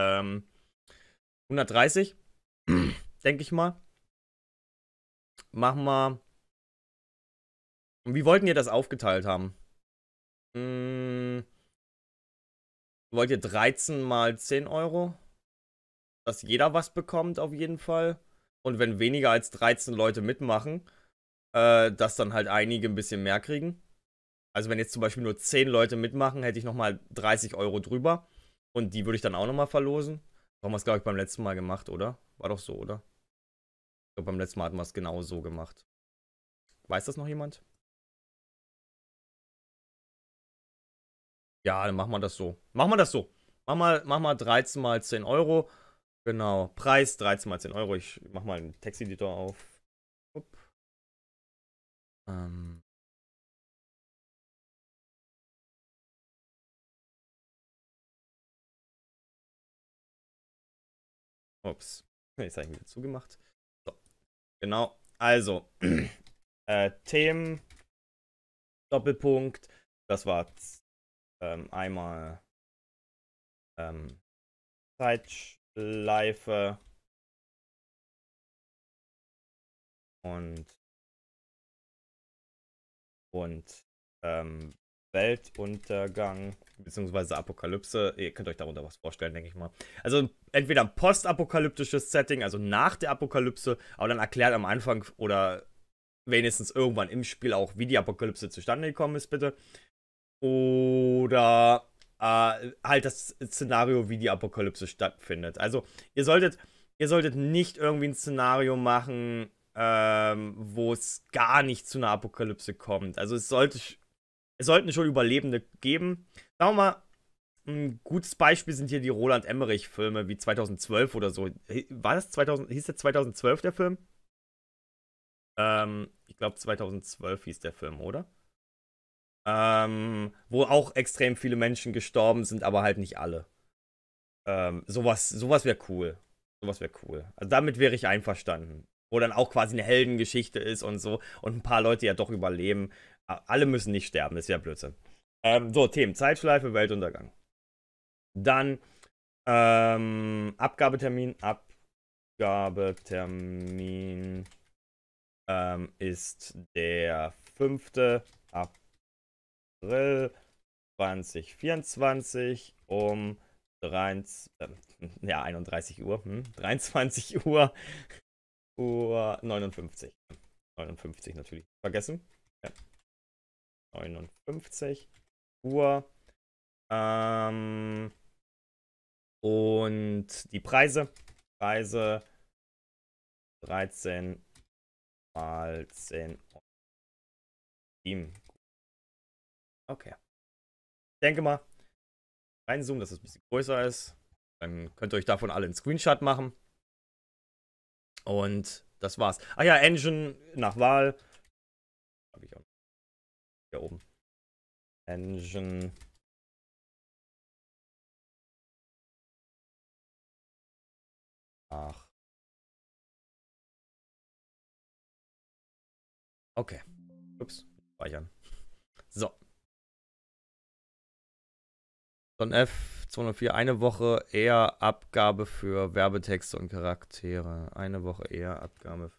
[SPEAKER 1] 130, denke ich mal. Mach mal. Und wie wollten ihr das aufgeteilt haben? Wollt ihr 13 mal 10 Euro? Dass jeder was bekommt auf jeden Fall. Und wenn weniger als 13 Leute mitmachen, dass dann halt einige ein bisschen mehr kriegen. Also wenn jetzt zum Beispiel nur 10 Leute mitmachen, hätte ich nochmal 30 Euro drüber. Und die würde ich dann auch nochmal verlosen. So haben wir es, glaube ich, beim letzten Mal gemacht, oder? War doch so, oder? Ich glaube, beim letzten Mal hatten wir es genau so gemacht. Weiß das noch jemand? Ja, dann machen wir das so. Machen wir das so. Mach mal 13 mal 10 Euro. Genau. Preis 13 mal 10 Euro. Ich mach mal einen Texteditor auf. Upp. Ups. Jetzt habe ich wieder zugemacht. So. Genau. Also. Themen. Doppelpunkt. Das war einmal Zeitschleife und Weltuntergang beziehungsweise Apokalypse. Ihr könnt euch darunter was vorstellen, denke ich mal. Also entweder ein postapokalyptisches Setting, also nach der Apokalypse, aber dann erklärt am Anfang oder wenigstens irgendwann im Spiel auch, wie die Apokalypse zustande gekommen ist, bitte. Oder halt das Szenario, wie die Apokalypse stattfindet. Also ihr solltet nicht irgendwie ein Szenario machen, wo es gar nicht zu einer Apokalypse kommt. Also es sollten schon Überlebende geben. Sagen wir mal, ein gutes Beispiel sind hier die Roland Emmerich-Filme wie 2012 oder so. War das 2000? Hieß der 2012 der Film? Ich glaube 2012 hieß der Film, oder? Wo auch extrem viele Menschen gestorben sind, aber halt nicht alle. Sowas wäre cool. Sowas wäre cool. Also damit wäre ich einverstanden. Wo dann auch quasi eine Heldengeschichte ist und so. Und ein paar Leute ja doch überleben. Alle müssen nicht sterben, das ist ja Blödsinn. So, Themen. Zeitschleife, Weltuntergang. Dann Abgabetermin. Abgabetermin ist der 5. April 2024 um 31 Uhr. 23 Uhr. 59. 59 natürlich. Vergessen. Ja. 59 Uhr. Und die Preise. Preise 13 mal 10 Team. Okay. Ich denke mal, reinzoomen, dass es ein bisschen größer ist. Dann könnt ihr euch davon alle einen Screenshot machen. Und das war's. Ach ja, Engine nach Wahl. Habe ich auch hier oben. Engine. Ach. Okay. Ups. Speichern. So. Son F 204. Eine Woche eher Abgabe für Werbetexte und Charaktere. Eine Woche eher Abgabe.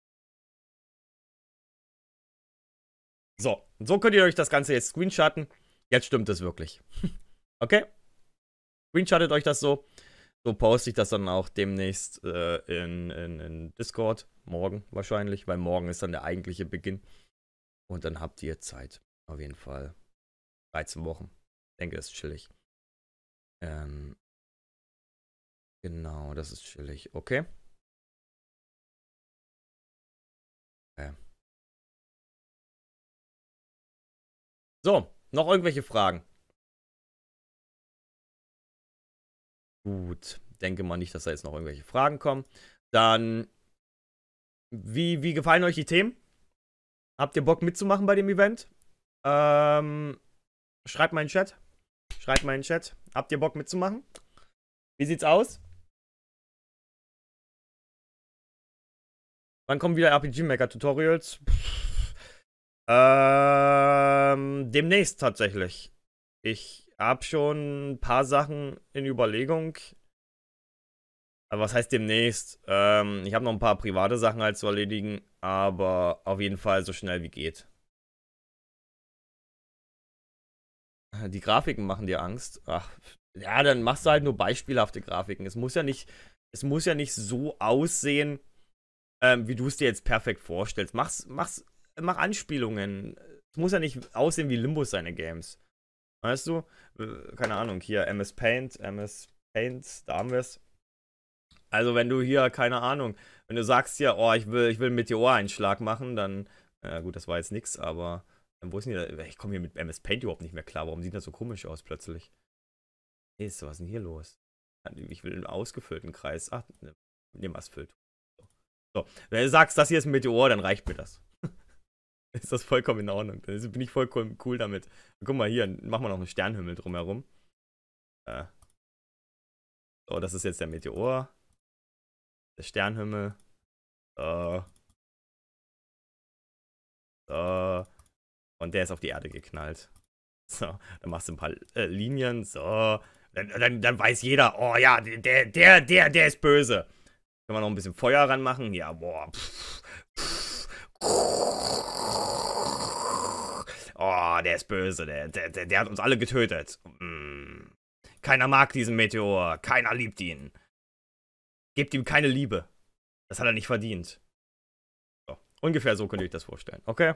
[SPEAKER 1] So. So könnt ihr euch das Ganze jetzt screenshotten. Jetzt stimmt es wirklich. Okay? Screenshottet euch das so. So poste ich das dann auch demnächst in Discord. Morgen wahrscheinlich, weil morgen ist dann der eigentliche Beginn. Und dann habt ihr Zeit. Auf jeden Fall. 13 Wochen. Ich denke, das ist chillig. Genau, das ist chillig. Okay. So, noch irgendwelche Fragen? Gut, denke mal nicht, dass da jetzt noch irgendwelche Fragen kommen. Dann, wie gefallen euch die Themen? Habt ihr Bock mitzumachen bei dem Event? Schreibt mal in den Chat. Schreibt mal in den Chat. Habt ihr Bock mitzumachen? Wie sieht's aus? Wann kommen wieder RPG Maker Tutorials? Demnächst tatsächlich. Ich habe schon ein paar Sachen in Überlegung. Aber was heißt demnächst? Ich habe noch ein paar private Sachen halt zu erledigen, aber auf jeden Fall so schnell wie geht. Die Grafiken machen dir Angst. Ach, ja, dann machst du halt nur beispielhafte Grafiken. Es muss ja nicht so aussehen, wie du es dir jetzt perfekt vorstellst. Mach Anspielungen. Es muss ja nicht aussehen wie Limbo seine Games. Weißt du? Keine Ahnung, hier MS Paint, da haben wir es. Also wenn du hier, keine Ahnung, wenn du sagst hier, oh, ich will einen Meteoreinschlag machen, dann, gut, das war jetzt nix, aber, wo ist denn hier, ich komme hier mit MS Paint überhaupt nicht mehr klar, warum sieht das so komisch aus plötzlich? Was ist denn hier los? Ich will einen ausgefüllten Kreis, ach, ne, Massfilter. So, wenn du sagst, das hier ist ein Meteor, dann reicht mir das. Ist das vollkommen in Ordnung, dann bin ich vollkommen cool damit. Guck mal hier, machen wir noch einen Sternenhimmel drumherum. So, das ist jetzt der Meteor. Der Sternenhimmel. Und der ist auf die Erde geknallt. So, dann machst du ein paar Linien. So. Dann weiß jeder, oh ja, der ist böse. Können wir noch ein bisschen Feuer ranmachen? Ja, boah. Oh, der ist böse. Der hat uns alle getötet. Keiner mag diesen Meteor. Keiner liebt ihn. Gebt ihm keine Liebe. Das hat er nicht verdient. So, ungefähr so könnt ihr euch das vorstellen. Okay?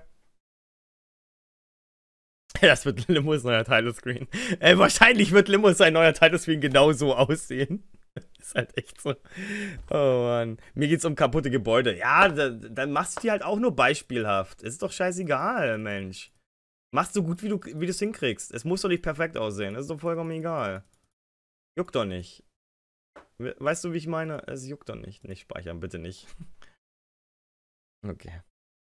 [SPEAKER 1] Das wird Limos neuer Title-Screen. Wahrscheinlich wird Limos sein neuer Title-Screen genauso aussehen. Ist halt echt so. Oh Mann. Mir geht's um kaputte Gebäude. Ja, dann machst du die halt auch nur beispielhaft. Ist doch scheißegal, Mensch. Machst so gut, wie du es hinkriegst. Es muss doch nicht perfekt aussehen. Das ist doch vollkommen egal. Juckt doch nicht. Weißt du, wie ich meine? Es juckt doch nicht. Nicht speichern, bitte nicht. Okay.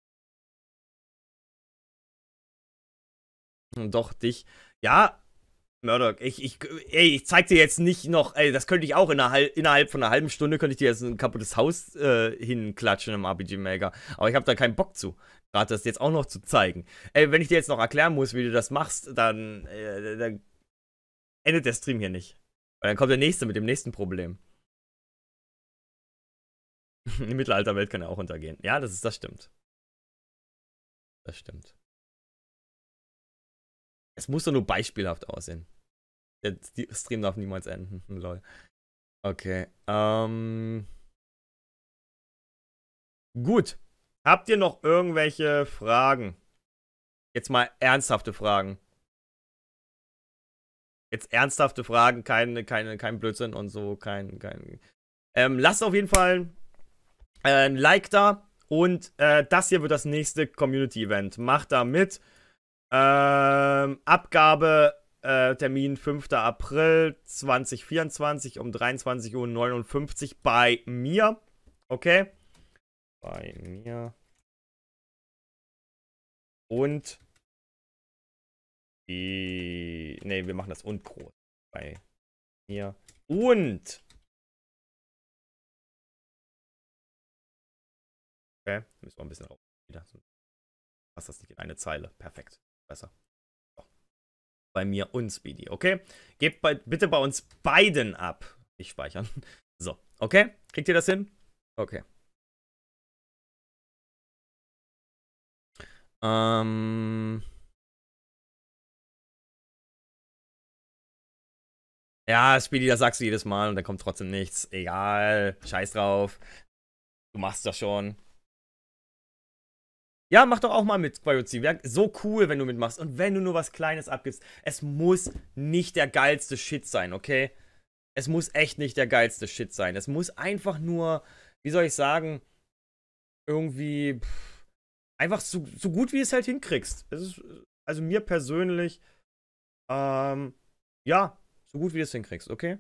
[SPEAKER 1] Doch, dich. Ja, Murdoch, ich zeig dir jetzt nicht noch, das könnte ich auch innerhalb von einer halben Stunde könnte ich dir jetzt ein kaputtes Haus hinklatschen im RPG Maker. Aber ich habe da keinen Bock zu, gerade das jetzt auch noch zu zeigen. Wenn ich dir jetzt noch erklären muss, wie du das machst, dann endet der Stream hier nicht. Weil dann kommt der nächste mit dem nächsten Problem. Die Mittelalterwelt kann ja auch untergehen. Ja, das stimmt. Das stimmt. Es muss doch nur beispielhaft aussehen. Der Stream darf niemals enden. Lol. Okay. Gut. Habt ihr noch irgendwelche Fragen? Jetzt mal ernsthafte Fragen. Jetzt ernsthafte Fragen, kein Blödsinn und so, lasst auf jeden Fall ein Like da. Und das hier wird das nächste Community-Event. Macht da mit. Abgabe Termin 5. April 2024 um 23:59 Uhr bei mir. Okay? Bei mir. Und Ne, wir machen das und groß. Bei mir. Und. Okay, müssen wir ein bisschen raus. Wieder. Passt das nicht in eine Zeile. Perfekt. Besser. So. Bei mir und Speedy, okay? Gebt bitte bei uns beiden ab. Nicht speichern. So, okay? Kriegt ihr das hin? Okay. Ja, Ja, Speedy, das sagst du jedes Mal und dann kommt trotzdem nichts. Egal, scheiß drauf. Du machst das schon. Ja, mach doch auch mal mit, Quayozi. Wäre so cool, wenn du mitmachst. Und wenn du nur was Kleines abgibst, es muss nicht der geilste Shit sein, okay? Es muss echt nicht der geilste Shit sein. Es muss einfach nur, wie soll ich sagen, irgendwie einfach so gut wie es halt hinkriegst. Es ist, also mir persönlich, ja, so gut wie du es hinkriegst, okay?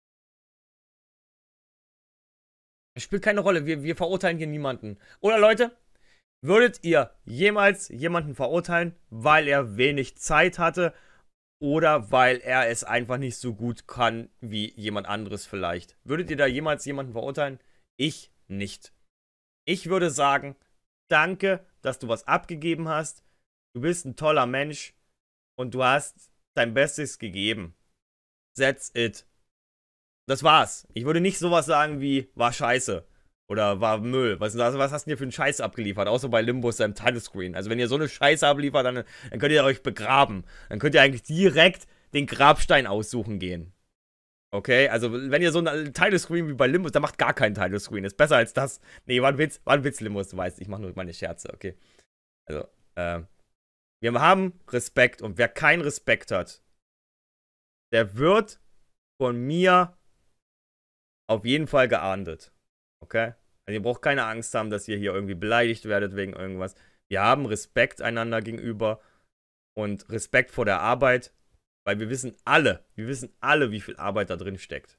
[SPEAKER 1] Es spielt keine Rolle, wir verurteilen hier niemanden. Oder Leute, würdet ihr jemals jemanden verurteilen, weil er wenig Zeit hatte oder weil er es einfach nicht so gut kann wie jemand anderes vielleicht? Würdet ihr da jemals jemanden verurteilen? Ich nicht. Ich würde sagen, danke, dass du was abgegeben hast. Du bist ein toller Mensch und du hast dein Bestes gegeben. That's it. Das war's. Ich würde nicht sowas sagen wie, war scheiße. Oder war Müll. Was hast du denn hier für einen Scheiß abgeliefert? Außer bei Limbus seinem Titlescreen. Also wenn ihr so eine Scheiße abliefert, dann könnt ihr euch begraben. Dann könnt ihr eigentlich direkt den Grabstein aussuchen gehen. Okay? Also wenn ihr so einen Titlescreen wie bei Limbus, dann macht gar keinen Titlescreen. Ist besser als das. Nee, war ein Witz, Limbus, du weißt. Ich mache nur meine Scherze, okay? Also, wir haben Respekt und wer keinen Respekt hat, der wird von mir auf jeden Fall geahndet. Okay? Also ihr braucht keine Angst haben, dass ihr hier irgendwie beleidigt werdet wegen irgendwas. Wir haben Respekt einander gegenüber und Respekt vor der Arbeit, weil wir wissen alle, wie viel Arbeit da drin steckt.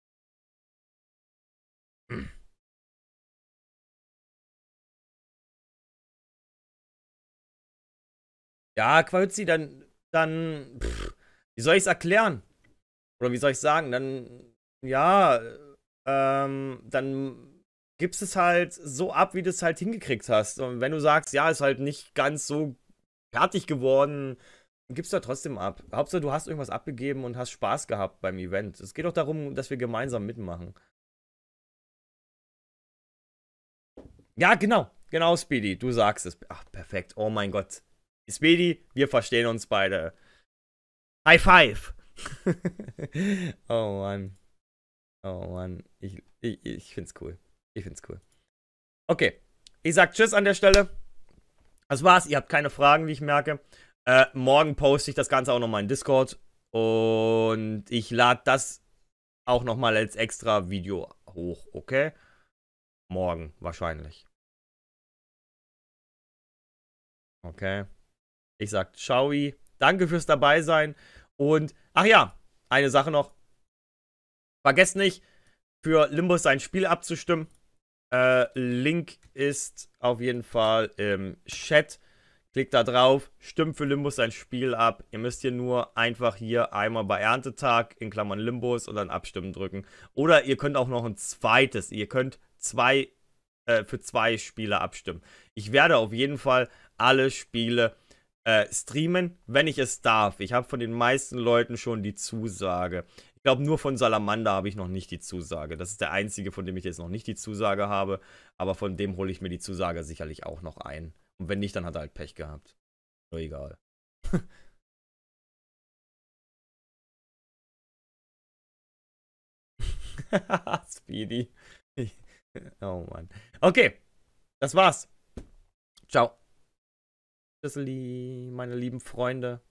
[SPEAKER 1] Ja, Qualzi, wie soll ich es erklären? Oder wie soll ich sagen? Dann, ja, dann gibst es halt so ab, wie du es halt hingekriegt hast. Und wenn du sagst, ja, ist halt nicht ganz so fertig geworden, gibst du halt trotzdem ab. Hauptsache, du hast irgendwas abgegeben und hast Spaß gehabt beim Event. Es geht doch darum, dass wir gemeinsam mitmachen. Ja, genau. Genau, Speedy. Du sagst es. Ach, perfekt. Oh mein Gott. Speedy, wir verstehen uns beide. High five. Oh Mann. Oh Mann. Ich find's cool. Ich find's cool. Okay. Ich sag Tschüss an der Stelle. Das war's. Ihr habt keine Fragen, wie ich merke. Morgen poste ich das Ganze auch nochmal in Discord. Und ich lade das auch nochmal als extra Video hoch, okay? Morgen wahrscheinlich. Okay. Ich sag ciao. Danke fürs dabei sein. Und, ach ja, eine Sache noch. Vergesst nicht, für Limbus sein Spiel abzustimmen. Link ist auf jeden Fall im Chat. Klickt da drauf, stimmt für Limbus sein Spiel ab. Ihr müsst hier nur einfach hier einmal bei Erntetag in Klammern Limbus und dann abstimmen drücken. Oder ihr könnt auch noch ein zweites. Ihr könnt für zwei Spiele abstimmen. Ich werde auf jeden Fall alle Spiele streamen, wenn ich es darf. Ich habe von den meisten Leuten schon die Zusage. Ich glaube, nur von Salamander habe ich noch nicht die Zusage. Das ist der einzige, von dem ich jetzt noch nicht die Zusage habe. Aber von dem hole ich mir die Zusage sicherlich auch noch ein. Und wenn nicht, dann hat er halt Pech gehabt. Nur egal. Speedy. Oh Mann. Okay, das war's. Ciao. Tschüsseli, meine lieben Freunde.